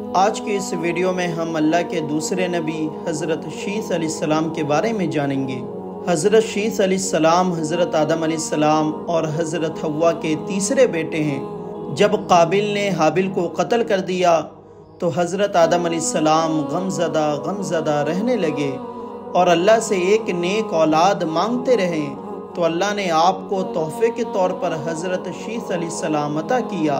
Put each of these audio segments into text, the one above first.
آج کے اس ویڈیو میں ہم اللہ کے دوسرے نبی حضرت شیث علیہ السلام کے بارے میں جانیں گے۔ حضرت شیث علیہ السلام حضرت آدم علیہ السلام اور حضرت حوا کے تیسرے بیٹے ہیں۔ جب قابل نے حابل کو قتل کر دیا تو حضرت آدم علیہ السلام غم زدہ رہنے لگے اور اللہ سے ایک نیک اولاد مانگتے رہے تو اللہ نے آپ کو تحفے کے طور پر حضرت شیث علیہ السلام عطا کیا۔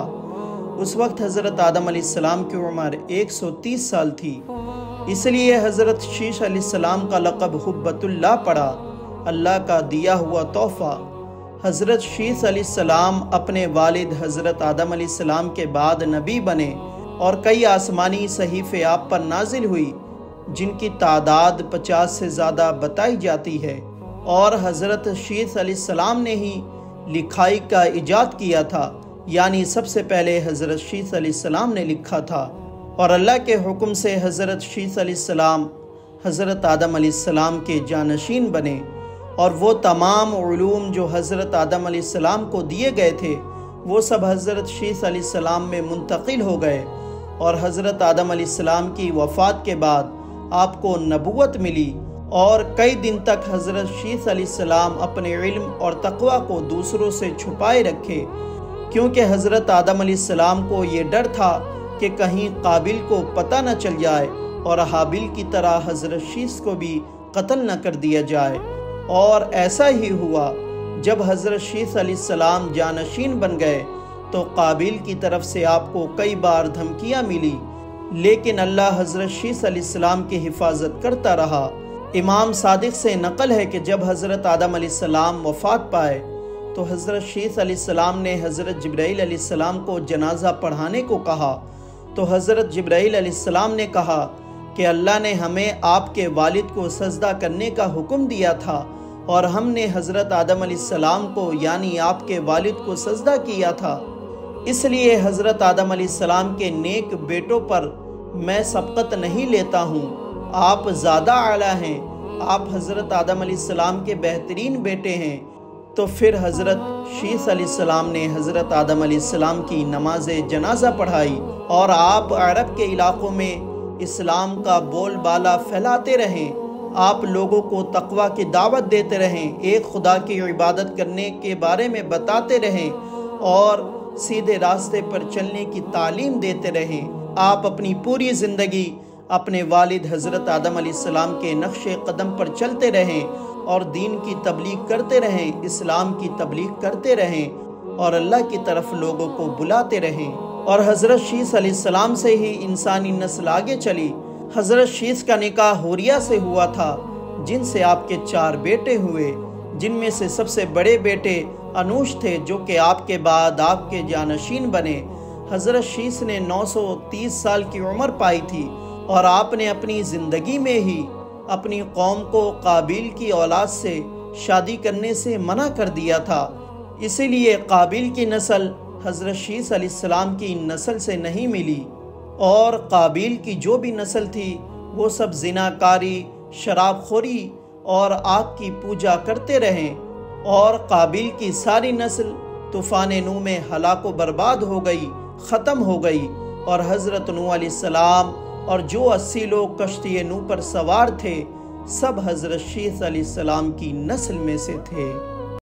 اس وقت حضرت آدم علیہ السلام کی عمر 130 سال تھی، اس لیے حضرت شیث علیہ السلام کا لقب حبۃ اللہ پڑا، اللہ کا دیا ہوا تحفہ۔ حضرت شیث علیہ السلام اپنے والد حضرت آدم علیہ السلام کے بعد نبی بنے اور کئی آسمانی صحیفے آپ پر نازل ہوئی جن کی تعداد 50 سے زیادہ بتائی جاتی ہے، اور حضرت شیث علیہ السلام نے ہی لکھائی کا ایجاد کیا تھا، یعنی سب سے پہلے حضرت شیث علیہ السلام نے لکھا تھا، اور اللہ کے حکم سے حضرت شیث علیہ السلام حضرت آدم علیہ السلام کے جانشین بنے، اور وہ تمام علوم جو حضرت آدم علیہ السلام کو دیے گئے تھے وہ سب حضرت شیث علیہ السلام میں منتقل ہو گئے، اور حضرت آدم علیہ السلام کی وفات کے بعد آپ کو نبوت ملی، اور کئی دن تک حضرت شیث علیہ السلام اپنے علم اور تقوی کو دوسروں سے چھپائے رکھے، کیونکہ حضرت آدم علیہ السلام کو یہ ڈر تھا کہ کہیں قابل کو پتہ نہ چل جائے اور حابل کی طرح حضرت شیث کو بھی قتل نہ کر دیا جائے، اور ایسا ہی ہوا۔ جب حضرت شیث علیہ السلام جانشین بن گئے تو قابل کی طرف سے آپ کو کئی بار دھمکیاں ملی، لیکن اللہ حضرت شیث علیہ السلام کی حفاظت کرتا رہا۔ امام صادق سے نقل ہے کہ جب حضرت آدم علیہ السلام وفات پائے تو حضرت شیث علیہ السلام نے حضرت جبرائیل علیہ السلام کو جنازہ پڑھانے کو کہا، تو حضرت جبرائیل علیہ السلام نے کہا کہ اللہ نے ہمیں آپ کے والد کو سجدہ کرنے کا حکم دیا تھا، اور ہم نے حضرت آدم علیہ السلام کو یعنی آپ کے والد کو سجدہ کیا تھا، اس لیے حضرت آدم علیہ السلام کے نیک بیٹوں پر میں سبقت نہیں لیتا ہوں، آپ زیادہ اعلیٰ ہیں، آپ حضرت آدم علیہ السلام کے بہترین بیٹے ہیں۔ تو پھر حضرت شیث علیہ السلام نے حضرت آدم علیہ السلام کی نماز جنازہ پڑھائی، اور آپ عرب کے علاقوں میں اسلام کا بول بالا پھیلاتے رہیں، آپ لوگوں کو تقوی کی دعوت دیتے رہیں، ایک خدا کی عبادت کرنے کے بارے میں بتاتے رہیں اور سیدھے راستے پر چلنے کی تعلیم دیتے رہیں۔ آپ اپنی پوری زندگی اپنے والد حضرت آدم علیہ السلام کے نقش قدم پر چلتے رہیں اور دین کی تبلیغ کرتے رہیں، اسلام کی تبلیغ کرتے رہیں اور اللہ کی طرف لوگوں کو بلاتے رہیں، اور حضرت شیث علیہ السلام سے ہی انسانی نسل آگے چلی۔ حضرت شیث کا نکاح حوریہ سے ہوا تھا جن سے آپ کے 4 بیٹے ہوئے، جن میں سے سب سے بڑے بیٹے انوش تھے جو کہ آپ کے بعد آپ کے جانشین بنے۔ حضرت شیث نے 930 سال کی عمر پائی تھی، اور آپ نے اپنی زندگی میں ہی اپنی قوم کو قابل کی اولاد سے شادی کرنے سے منع کر دیا تھا، اسی لیے قابل کی نسل حضرت شیث علیہ السلام کی نسل سے نہیں ملی، اور قابل کی جو بھی نسل تھی وہ سب زناکاری، شراب خوری اور آگ کی پوجا کرتے رہیں، اور قابل کی ساری نسل طوفان نوح میں ہلاک و برباد ہو گئی، ختم ہو گئی، اور حضرت نوح علیہ السلام اور جو 80 لوگ کشتی نوح پر سوار تھے سب حضرت شیث علیہ السلام کی نسل میں سے تھے۔